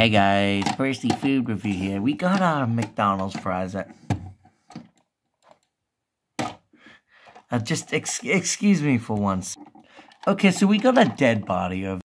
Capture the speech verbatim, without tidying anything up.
Hey guys, Bursty Food Review here. We got our McDonald's fries. At... Uh, just ex excuse me for once. Okay, so we got a dead body of